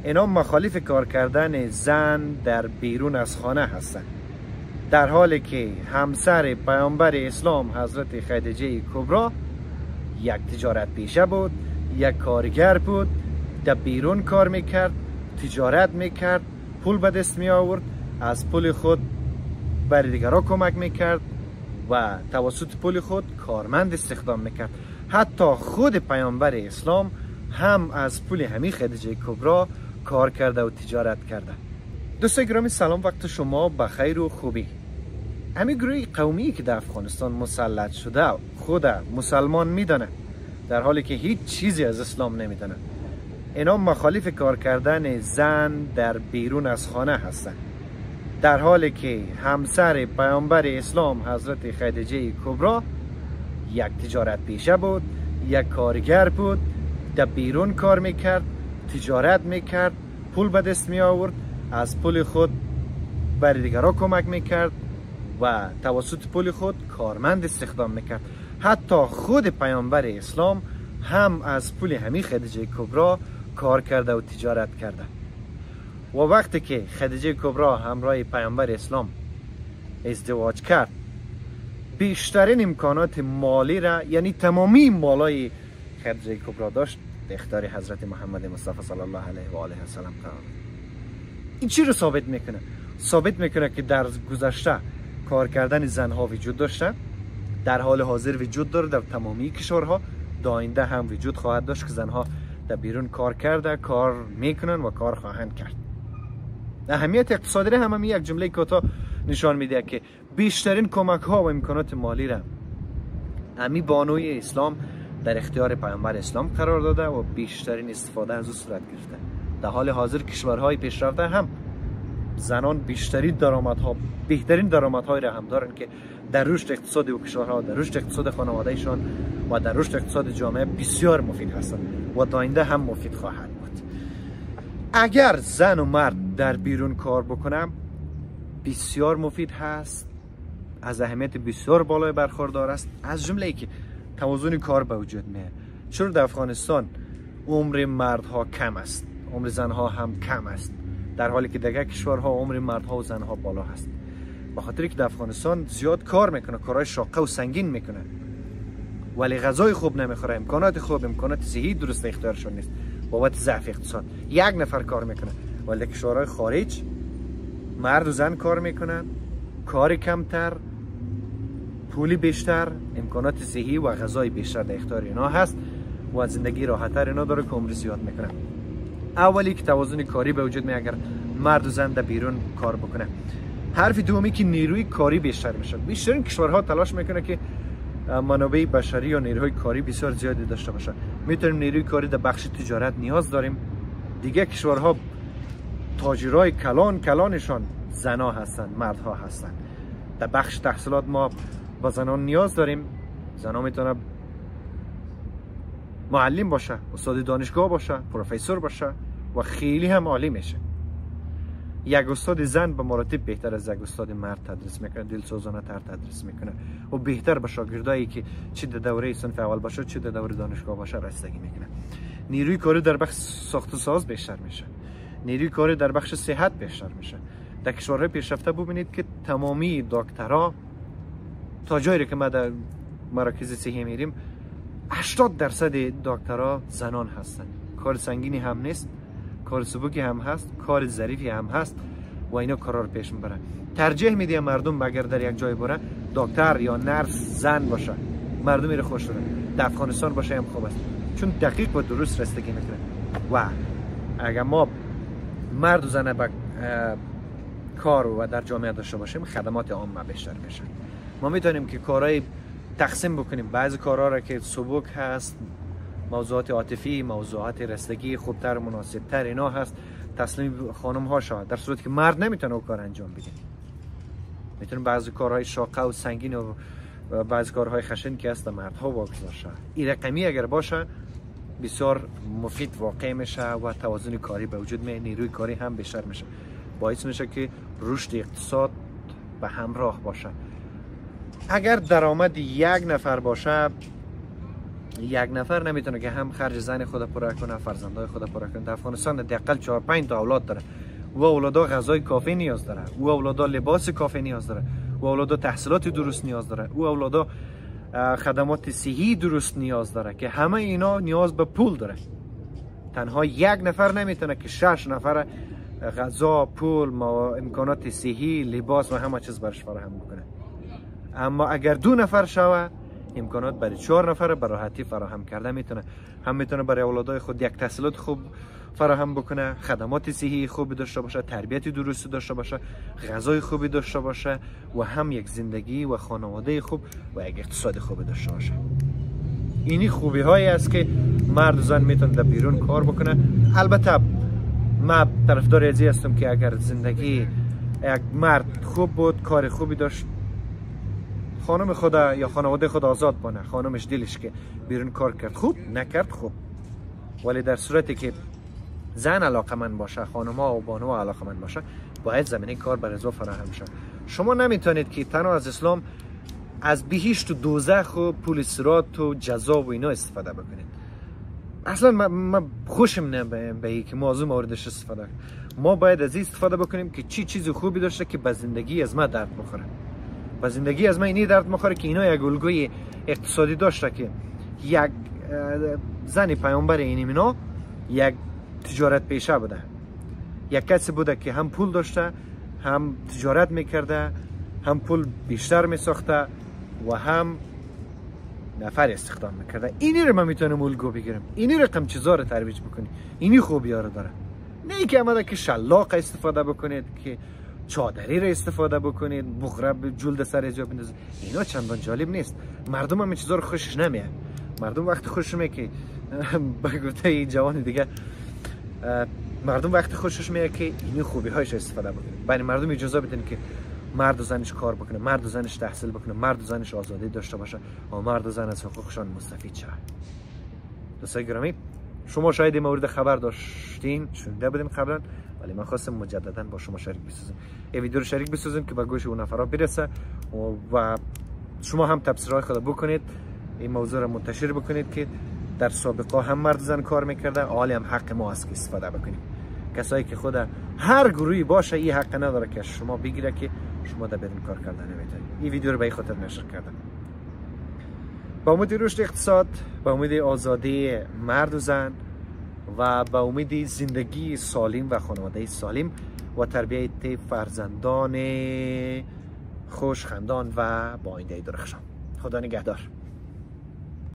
اینا مخالف کار کردن زن در بیرون از خانه هستند، در حالی که همسر پیامبر اسلام حضرت خدیجه کبرا یک تجارت پیشه بود، یک کارگر بود، در بیرون کار میکرد، تجارت میکرد، پول به دست می آورد، از پول خود برای دیگران کمک میکرد و توسط پول خود کارمند استخدام میکرد. حتی خود پیامبر اسلام هم از پول همین خدیجه کبرا کار کرده و تجارت کرده. دوستان گرامی سلام، وقت شما بخیر و خوبی. همین گروه قومی که در افغانستان مسلط شده خود مسلمان میدانه، در حالی که هیچ چیزی از اسلام نمیدانه. اینا مخالف کار کردن زن در بیرون از خانه هستند، در حالی که همسر پیامبر اسلام حضرت خدیجه کبرا یک تجارت پیشه بود، یک کارگر بود، در بیرون کار میکرد، تجارت میکرد، پول به دست می آورد، از پول خود برای دیگران کمک میکرد و توسط پول خود کارمند استخدام میکرد. حتی خود پیامبر اسلام هم از پول همین خدیجه کبرا کار کرده و تجارت کرده. و وقتی که خدیجه کبرا همراه پیامبر اسلام ازدواج کرد، بیشترین امکانات مالی را، یعنی تمامی مالای خدیجه کبرا داشت، به اختیار حضرت محمد مصطفی صلی الله علیه و آله و سلم قرار. این چی رو ثابت میکنه؟ ثابت میکنه که در گذشته کار کردن زنها وجود داشته، در حال حاضر وجود داره، در تمامی کشورها آینده هم وجود خواهد داشت که زنها در بیرون کار کرده، کار میکنن و کار خواهند کرد. اهمیت اقتصادی هم یک جمله کوتاه نشان میده که بیشترین کمک ها و امکانات مالی را امی بانوی اسلام در اختیار پیامبر اسلام قرار داده و بیشترین استفاده از او صورت گرفته. در حال حاضر کشورهای پیشرفته هم زنان بیشترین درآمدها، بهترین درآمدهای را هم دارن که در رشد اقتصادی و کشورها، در رشد اقتصاد خانوادهشان و در رشد اقتصاد جامعه بسیار مفید هستند و تا آینده هم مفید خواهد بود. اگر زن و مرد در بیرون کار بکنم بسیار مفید هست، از اهمیت بسیار بالای برخوردار است، از جمله ای که توازن کار به وجود میاد. چون در افغانستان عمر مردها کم است، عمر زنها هم کم است، در حالی که دیگر کشورها عمر مردها و زنها بالا هست. به خاطر که در افغانستان زیاد کار میکنه، کارهای شاقه و سنگین میکنه، ولی غذای خوب نمیخوره، امکانات خوب، امکانات صحی درست اختیارشون نیست بابت ضعف اقتصاد. یک نفر کار میکنه، ولی در کشورهای خارج مرد و زن کار میکنن، کار کمتر، پولی بیشتر، امکانات صحی و غذای بیشتر در اختیار اینا هست و زندگی راحت‌تر اینا داره که عمر زیاد میکنه. اولی که توازن کاری به وجود میاد اگر مرد و زن در بیرون کار بکنه. حرف دومی که نیروی کاری بیشتر میشه. بیشترین کشورها تلاش میکنه که منابع بشری یا نیروی کاری بسیار زیادی داشته باشه. میتونیم نیروی کاری در بخش تجارت نیاز داریم. دیگه کشورها تاجرای کلانشان زنها هستن، مردها هستن. در بخش تحصیلات ما با زنان نیاز داریم. زنها میتونه معلم باشه، استاد دانشگاه باشه، پروفسور باشه و خیلی هم عالی میشه. یک استاد زن به مراتب بهتر از یک استاد مرد تدریس میکنه، دلسوزانه تر تدریس میکنه و بهتر به شاگردایی که چه در دوره صنف اول باشه چه در دوره دانشگاه باشه رسیدگی میکنه. نیروی کاری در بخش ساخت و ساز بیشتر میشه، نیروی کاری در بخش صحت بیشتر میشه. در کشورهای پیشرفته ببینید که تمامی دکترها تا جایی که ما در مراکز صحی میریم 80% دکترها زنان هستن. کار سنگینی هم نیست، کار سبکی هم هست، کار ظریفی هم هست و اینا کارا رو پیش میبرن. ترجیح میدیم مردم اگر در یک جای بره دکتر یا نرس زن باشه، مردم میره خوش داره. در افغانستان باشه هم خوب است، چون دقیق و درست رسیدگی میکنه و اگر ما مرد و زن با کار و در جامعه داشته باشیم خدمات عامه بیشتر میشه. ما میتونیم که کارهای تقسیم بکنیم، بعضی کارها را که سبک هست، موضوعات عاطفی، موضوعات رسیدگی خوبتر مناسبتر اینا هست، تسلیم خانم ها شود، در صورتی که مرد نمیتونه اون کار انجام بده. میتونه بعضی کارهای شاقه و سنگین و بعضی کارهای خشن که هست مردها واگذار شود. این رقمی اگر باشه بسیار مفید واقع میشه و توازن کاری به وجود میاد، نیروی کاری هم بیشتر میشه، باعث میشه که رشد اقتصاد به همراه باشه. اگر درآمد یک نفر باشه یک نفر نمیتونه که هم خرج زن خود پر کنه، فرزندای خود پر کنه. در افغانستان حداقل 4-5 تا اولاد داره. و اولادا غذای کافی نیاز داره، او اولادا لباس کافی نیاز داره، او اولادا تحصیلات درست نیاز داره، او اولادا خدمات صحی درست نیاز داره که همه اینا نیاز به پول داره. تنها یک نفر نمیتونه که 6 نفر غذا، پول، امکانات صحی، لباس و همه چیز برش فراهم بکنه. اما اگر 2 نفر شوه امکانات برای 4 نفر به راحتی فراهم کرده میتونه. هم میتونه برای اولادای خود یک تحصیلات خوب فراهم بکنه، خدمات صحی خوبی داشته باشه، تربیت درستی داشته باشه، غذای خوبی داشته باشه و هم یک زندگی و خانواده خوب و یک اقتصاد خوبی داشته باشه. اینی خوبی هایی است که مرد و زن میتونه در بیرون کار بکنه. البته من طرفدار ازی هستم که اگر زندگی یک مرد خوب بود، کار خوبی داشت، خانم خود یا خانواده خود آزاد بانه، خانمش دلش که بیرون کار کرد خوب، نکرد خوب. ولی در صورتی که زن علاقمند باشه، خانم ها و بانو علاقمند باشه، باید زمینه کار بر ازا فراهم شه. شما نمیتونید که تنها از اسلام از بهشت و دوزخ و پول صراط و جزا و اینا استفاده بکنید. اصلا من خوشم نمیاد به که موضوع موردش استفاده کنیم. ما باید از این استفاده بکنیم که چی چیز خوبی داشته که به زندگی از ما درد بخوره. به زندگی از ما اینی درد بخوره که اینا یک الگوی اقتصادی داشته که یک زن پیامبر اینا یک تجارت پیشه بوده، یک کسی بوده که هم پول داشته، هم تجارت میکرده، هم پول بیشتر میساخته و هم نفر استخدام میکرده. اینی رو من میتونم الگو بگیرم، اینی رقم چیزا رو ترویج بکنی، اینی خوبی ها رو داره. نه که آمده که شلاق استفاده بکنید، که چادری رو استفاده بکنید، بغره جلد سر از جا بندازید. اینا چندان جالب نیست. مردم هم این چیزا رو خوشش نمیاد. مردم وقت خوشش میاد که به گفته این جوان دیگه، مردم وقت خوشش میاد که این خوبی هایش استفاده بکنه. برای مردم اجازه بدین که مرد و زنش کار بکنه، مرد و زنش تحصیل بکنه، مرد و زنش آزادی داشته باشه و مرد و زن از حقوقشان مستفید شه. دوستای گرامی، شما شاید این مورد خبر داشتین، شنیده بودین قبلا، ولی من خواستم مجددا با شما شریک بسازم. این ویدیو رو شریک بسازیم که به گوش اون نفرا برسه و شما هم تبصره‌های خود بکنید، این موضوع رو منتشر بکنید که در سابقه هم مرد و زن کار میکرده، حالی هم حق ما است که استفاده بکنیم. کسایی که خود هر گروهی باشه این حق نداره که شما بگیره که شما در بدون کار کردن نمیتونید. این ویدیو رو به این خاطر نشر کردم. با امید رشد اقتصاد، با امید آزادی مرد و زن و با امید زندگی سالم و خانواده سالم و تربیت فرزندان خوشخندان و با آینده درخشان. خدا نگهدار.